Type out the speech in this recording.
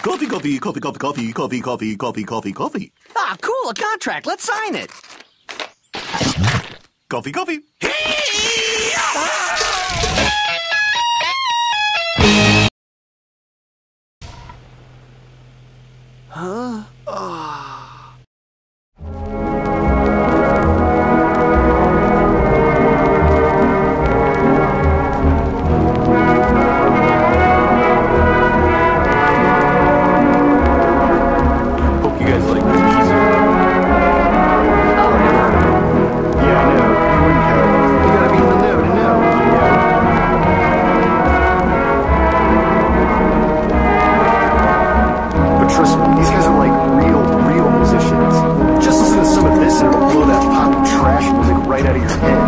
Coffee, coffee, coffee, coffee, coffee, coffee, coffee, coffee, coffee, coffee. Ah, cool, a contract. Let's sign it. Coffee, coffee. Huh? Hope you guys like this piece. Oh, never. Yeah, I know. You wouldn't have. You gotta be in the know to know. But trust me, these guys are like real musicians. Just listen to some of this and it'll blow that pop trash music right out of your head.